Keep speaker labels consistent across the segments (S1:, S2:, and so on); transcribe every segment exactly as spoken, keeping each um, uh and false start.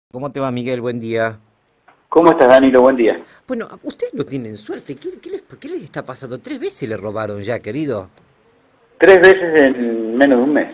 S1: ¿Cómo te va, Miguel? Buen día.
S2: ¿Cómo estás, Danilo? Buen día.
S1: Bueno, ustedes no tienen suerte. ¿Qué, qué les, qué les está pasando? Tres veces le robaron ya, querido.
S2: Tres veces en menos de un mes.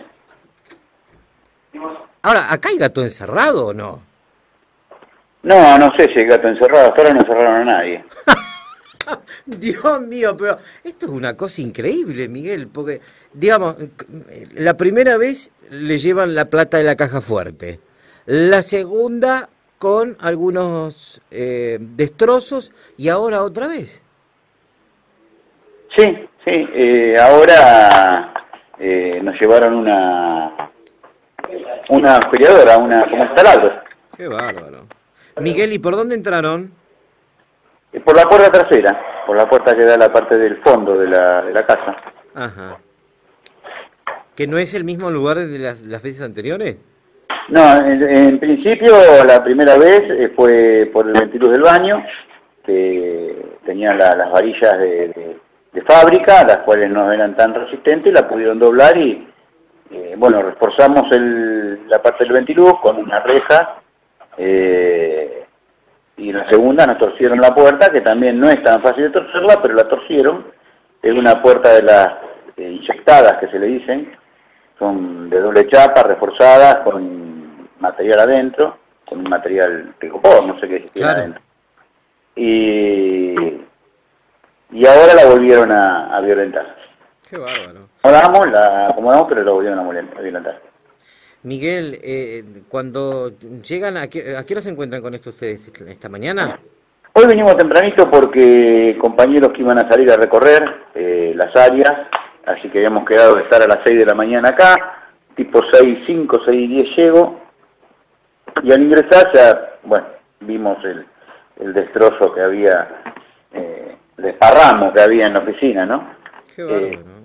S1: Ahora, ¿acá hay gato encerrado o no?
S2: No, no sé si hay gato encerrado. Hasta ahora no encerraron a nadie.
S1: Dios mío, pero esto es una cosa increíble, Miguel, porque, digamos, la primera vez le llevan la plata de la caja fuerte. La segunda con algunos eh, destrozos y ahora otra vez.
S2: Sí, sí. Eh, ahora eh, nos llevaron una una aspiradora, una como taladros.
S1: Qué bárbaro. Miguel, ¿y por dónde entraron?
S2: Eh, por la puerta trasera, por la puerta que da a la parte del fondo de la, de la casa.
S1: Ajá. ¿Que no es el mismo lugar de las, las veces anteriores?
S2: No, en, en principio la primera vez eh, fue por el ventiluz del baño, que tenía la- las varillas de, de- de fábrica, las cuales no eran tan resistentes, la pudieron doblar y, eh, bueno, reforzamos el- la parte del ventiluz con una reja, eh, y en la segunda nos torcieron la puerta, que también no es tan fácil de torcerla, pero la torcieron. Es una puerta de las eh, inyectadas, que se le dicen, son de doble chapa, reforzadas, con material adentro, con un material tricopor, no sé qué tiene
S1: Claro.
S2: adentro. Y, y ahora la volvieron a, a violentar.
S1: Qué bárbaro.
S2: Acomodamos, la acomodamos, pero la volvieron a molen- a violentar.
S1: Miguel, eh, cuando llegan, ¿a qué, a qué hora se encuentran con esto ustedes? ¿Esta mañana?
S2: Hoy venimos tempranito porque compañeros que iban a salir a recorrer eh, las áreas, así que habíamos quedado de estar a las seis de la mañana acá, tipo seis cinco, seis diez llego, y al ingresar ya, bueno, vimos el, el destrozo que había, eh, el desparramo que había en la oficina, ¿no?
S1: Qué
S2: Eh,
S1: bárbaro.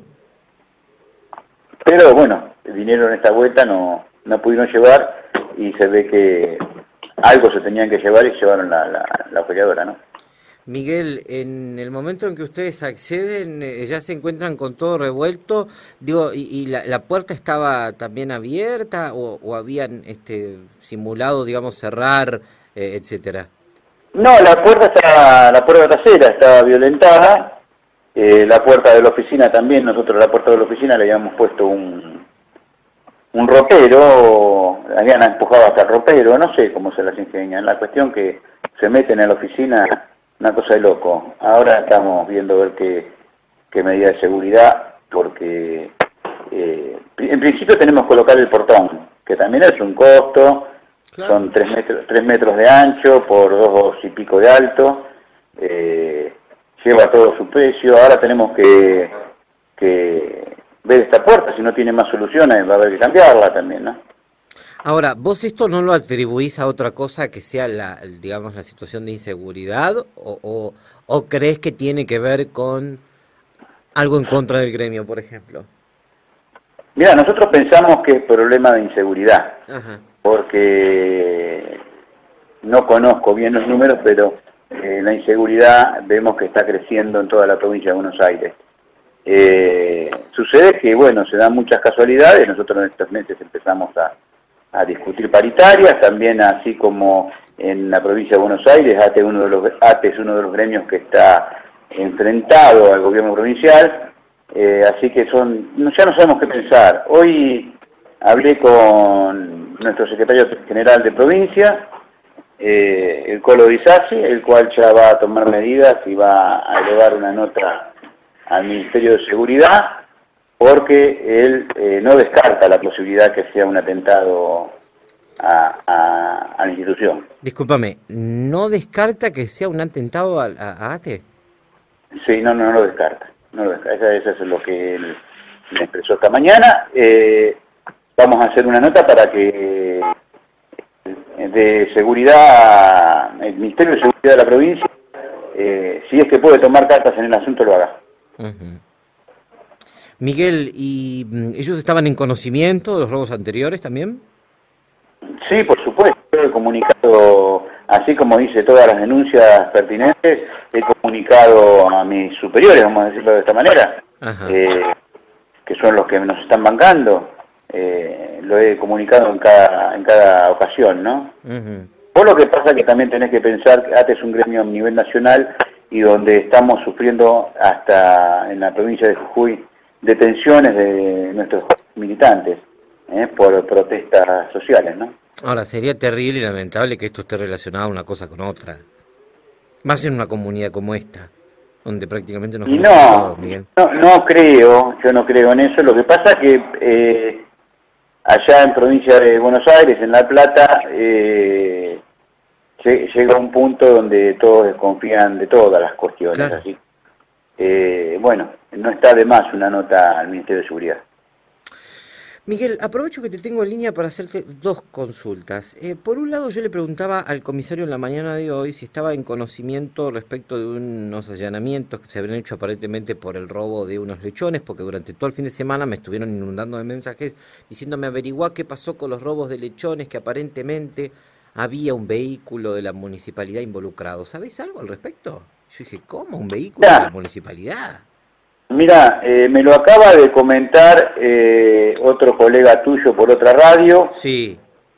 S2: pero bueno, el dinero en esta vuelta no, no pudieron llevar y se ve que algo se tenían que llevar y llevaron la, la, la operadora, ¿no?
S1: Miguel, en el momento en que ustedes acceden, eh, ya se encuentran con todo revuelto, digo, ¿y, y la, la puerta estaba también abierta o, o habían este, simulado, digamos, cerrar, eh, etcétera?
S2: No, la puerta está, la puerta trasera está violentada, eh, la puerta de la oficina también, nosotros a la puerta de la oficina le habíamos puesto un, un ropero, habían empujado hasta el ropero, no sé cómo se las ingenian, la cuestión que se meten en la oficina, una cosa de loco. Ahora estamos viendo ver qué, qué medida de seguridad, porque eh, en principio tenemos que colocar el portón, que también es un costo.
S1: Claro.
S2: Son tres metros, tres metros de ancho por dos y pico de alto, eh, lleva todo su precio. Ahora tenemos que, que ver esta puerta, si no tiene más soluciones va a haber que cambiarla también, ¿no?
S1: Ahora, ¿vos esto no lo atribuís a otra cosa que sea la, digamos, la situación de inseguridad o, o, o crees que tiene que ver con algo en contra del gremio, por ejemplo?
S2: Mira, nosotros pensamos que es problema de inseguridad,
S1: Ajá.
S2: porque no conozco bien los números, pero eh, la inseguridad vemos que está creciendo en toda la provincia de Buenos Aires. Eh, sucede que, bueno, se dan muchas casualidades, nosotros en estos meses empezamos a, a discutir paritarias, también así como en la provincia de Buenos Aires, A T E, uno de los, A T E es uno de los gremios que está enfrentado al gobierno provincial, eh, así que son, no, ya no sabemos qué pensar. Hoy hablé con nuestro secretario general de provincia, eh, el Colo Di Sassi, el cual ya va a tomar medidas y va a elevar una nota al Ministerio de Seguridad, porque él eh, no descarta la posibilidad que sea un atentado a, a, a la institución.
S1: Discúlpame, ¿no descarta que sea un atentado a, a, a ATE?
S2: Sí, no, no, no lo descarta. No lo descarta. Eso, eso es lo que él me expresó esta mañana. Eh, vamos a hacer una nota para que de seguridad, el Ministerio de Seguridad de la provincia, eh, si es que puede tomar cartas en el asunto, lo haga.
S1: Uh-huh. Miguel, ¿y mm, ellos estaban en conocimiento de los robos anteriores también?
S2: Sí, por supuesto. Yo he comunicado, así como hice todas las denuncias pertinentes, he comunicado a mis superiores, vamos a decirlo de esta manera, eh, que son los que nos están bancando. Eh, lo he comunicado en cada en cada ocasión, ¿no?
S1: Uh-huh.
S2: Vos lo que pasa es que también tenés que pensar que A T E es un gremio a nivel nacional y donde estamos sufriendo hasta en la provincia de Jujuy detenciones de nuestros militantes ¿eh? por protestas sociales, ¿no?
S1: Ahora, sería terrible y lamentable que esto esté relacionado una cosa con otra. Más en una comunidad como esta, donde prácticamente nos
S2: y
S1: conocemos
S2: no,
S1: todos, Miguel.
S2: No, no creo, yo no creo en eso. Lo que pasa es que eh, allá en provincia de Buenos Aires, en La Plata, eh, llega un punto donde todos desconfían de todas las cuestiones.
S1: Claro.
S2: Así, eh, bueno, no está de más una nota al Ministerio de Seguridad.
S1: Miguel, aprovecho que te tengo en línea para hacerte dos consultas. Eh, por un lado, yo le preguntaba al comisario en la mañana de hoy si estaba en conocimiento respecto de unos allanamientos que se habrían hecho aparentemente por el robo de unos lechones, porque durante todo el fin de semana me estuvieron inundando de mensajes diciéndome averiguar qué pasó con los robos de lechones, que aparentemente había un vehículo de la municipalidad involucrado. ¿Sabés algo al respecto? Yo dije, ¿cómo? ¿Un vehículo
S2: Ya.
S1: de la municipalidad?
S2: Mira, eh, me lo acaba de comentar eh, otro colega tuyo por otra radio.
S1: Sí.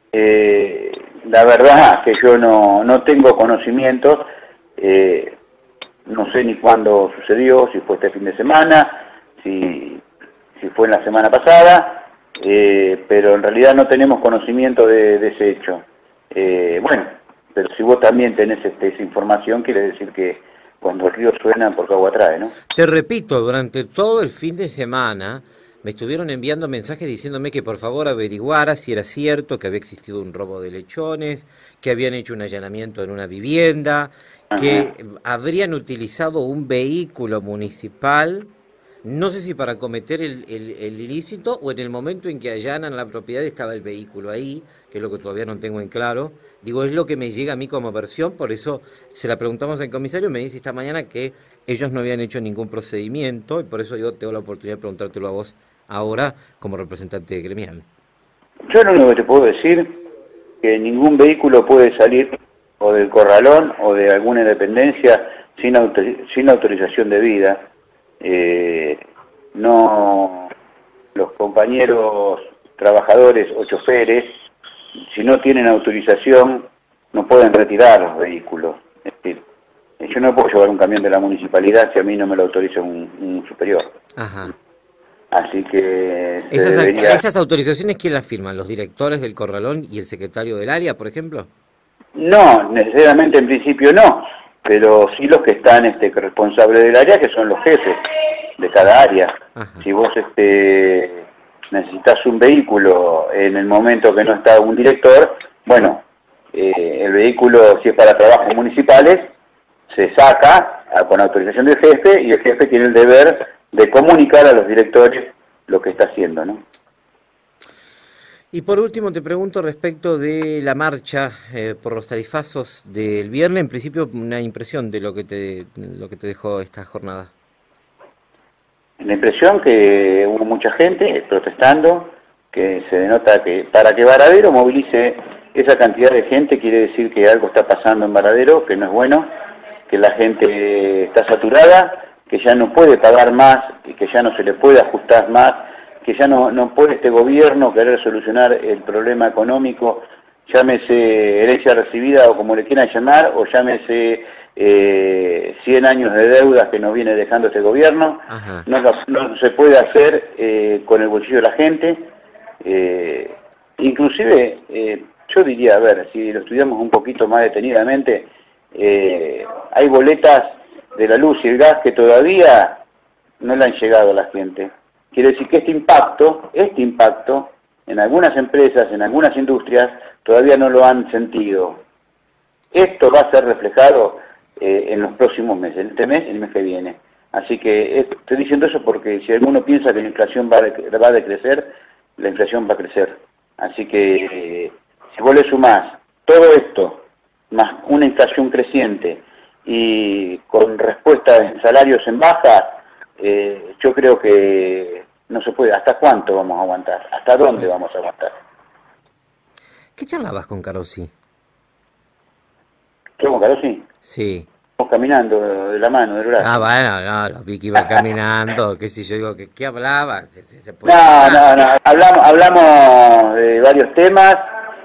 S2: Eh, la verdad que yo no, no tengo conocimientos, eh, no sé ni cuándo sucedió, si fue este fin de semana, si, si fue en la semana pasada, eh, pero en realidad no tenemos conocimiento de, de ese hecho. Eh, bueno, pero si vos también tenés este, esa información, quiere decir que cuando el río suena, porque agua trae, ¿no?
S1: Te repito, durante todo el fin de semana me estuvieron enviando mensajes diciéndome que por favor averiguara si era cierto que había existido un robo de lechones, que habían hecho un allanamiento en una vivienda,
S2: Ajá.
S1: que habrían utilizado un vehículo municipal, no sé si para cometer el, el, el ilícito o en el momento en que allanan la propiedad estaba el vehículo ahí, que es lo que todavía no tengo en claro. Digo, es lo que me llega a mí como versión, por eso se la preguntamos al comisario, me dice esta mañana que ellos no habían hecho ningún procedimiento y por eso yo tengo la oportunidad de preguntártelo a vos ahora como representante gremial.
S2: Yo lo único que te puedo decir que ningún vehículo puede salir o del corralón o de alguna dependencia sin, autor sin autorización debida. Eh, no, los compañeros trabajadores o choferes, si no tienen autorización, no pueden retirar los vehículos. Es decir, yo no puedo llevar un camión de la municipalidad si a mí no me lo autoriza un, un superior.
S1: Ajá.
S2: Así que... se
S1: ¿Esas,
S2: debería...
S1: ¿Esas autorizaciones quién las firman? ¿Los directores del corralón y el secretario del área, por ejemplo?
S2: No, necesariamente en principio no, pero sí los que están este, responsables del área, que son los jefes de cada área.
S1: Ajá.
S2: Si vos este, necesitas un vehículo en el momento que no está un director, bueno, eh, el vehículo, si es para trabajos municipales, se saca a, con autorización del jefe y el jefe tiene el deber de comunicar a los directores lo que está haciendo, ¿no?
S1: Y por último te pregunto respecto de la marcha eh, por los tarifazos del viernes, en principio una impresión de lo que te, lo que te dejó esta jornada.
S2: La impresión que hubo mucha gente protestando, que se denota que para que Varadero movilice esa cantidad de gente quiere decir que algo está pasando en Varadero, que no es bueno, que la gente está saturada, que ya no puede pagar más y que ya no se le puede ajustar más, que ya no, no puede este gobierno querer solucionar el problema económico, llámese herencia recibida o como le quieran llamar, o llámese eh, cien años de deudas que nos viene dejando este gobierno. No, no se puede hacer eh, con el bolsillo de la gente. Eh, inclusive, eh, yo diría, a ver, si lo estudiamos un poquito más detenidamente, eh, hay boletas de la luz y el gas que todavía no le han llegado a la gente. Quiere decir que este impacto, este impacto, en algunas empresas, en algunas industrias, todavía no lo han sentido. Esto va a ser reflejado eh, en los próximos meses, este mes y el mes que viene. Así que estoy diciendo eso porque si alguno piensa que la inflación va a, va a decrecer, la inflación va a crecer. Así que eh, si vos le sumás todo esto, más una inflación creciente y con respuesta en salarios en baja, eh, yo creo que no se puede. ¿Hasta cuánto vamos a aguantar? ¿Hasta dónde vamos a aguantar?
S1: ¿Qué charlabas con Carossi?
S2: ¿Yo con Carossi?
S1: Sí.
S2: Estamos caminando de la mano, del brazo.
S1: Ah, bueno, no, lo vi que iba caminando, qué sé yo, digo, ¿qué, qué hablaba? ¿Se, se puede
S2: no,
S1: hablar?
S2: no, no, hablamos, hablamos de varios temas,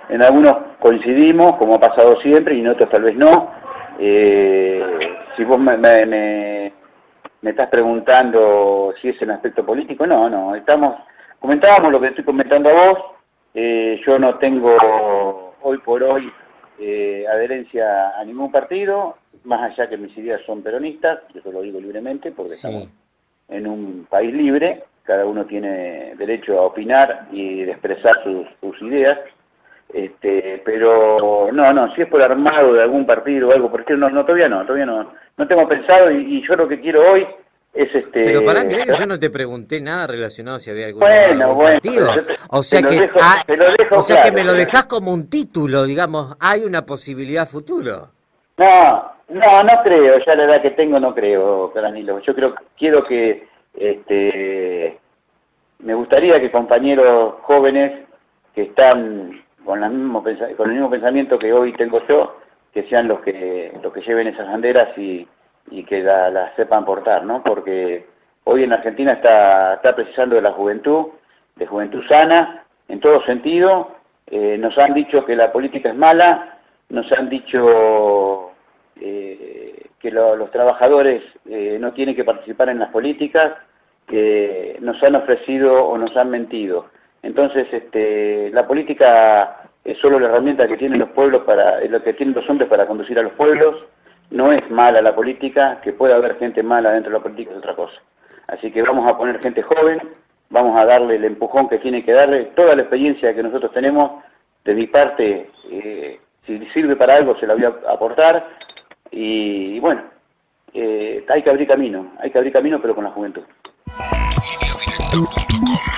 S2: en algunos coincidimos, como ha pasado siempre, y en otros tal vez no. Eh, si vos me, me, me, me estás preguntando si es en aspecto político, no, no, estamos, comentábamos lo que estoy comentando a vos, eh, yo no tengo hoy por hoy eh, adherencia a ningún partido, más allá que mis ideas son peronistas, eso lo digo libremente, porque sí. Estamos en un país libre, cada uno tiene derecho a opinar y de expresar sus, sus ideas, este, pero no, no, si es por armado de algún partido o algo, porque no, no, todavía no, todavía no, no tengo pensado y, y yo lo que quiero hoy es este...
S1: Pero pará, mirá que yo no te pregunté nada relacionado si había algún,
S2: bueno,
S1: algún
S2: bueno,
S1: partido,
S2: te,
S1: o sea que,
S2: dejo,
S1: ah,
S2: dejo
S1: o sea
S2: claro,
S1: que me lo dejás como un título, digamos, hay una posibilidad futuro.
S2: No, no, no creo, ya la edad que tengo no creo, Danilo. Yo creo, quiero que, este, me gustaría que compañeros jóvenes que están con, la mismo, con el mismo pensamiento que hoy tengo yo, que sean los que los que lleven esas banderas y, y que las la sepan portar, ¿no? Porque hoy en Argentina está, está precisando de la juventud, de juventud sana, en todo sentido. Eh, nos han dicho que la política es mala, nos han dicho eh, que lo, los trabajadores eh, no tienen que participar en las políticas, que nos han ofrecido o nos han mentido. Entonces, este, la política es solo la herramienta que tienen los pueblos para, lo que tienen los hombres para conducir a los pueblos. No es mala la política, que pueda haber gente mala dentro de la política es otra cosa. Así que vamos a poner gente joven, vamos a darle el empujón que tiene que darle, toda la experiencia que nosotros tenemos, de mi parte, eh, si sirve para algo se la voy a aportar, y, y bueno, eh, hay que abrir camino, hay que abrir camino pero con la juventud.